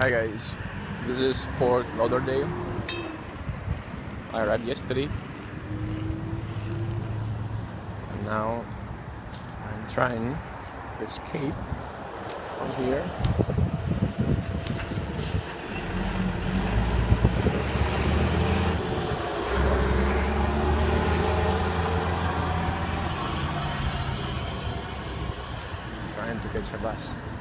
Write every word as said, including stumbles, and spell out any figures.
Hi guys, this is Fort Lauderdale. I arrived yesterday and now I'm trying to escape from here. Trying to catch a bus.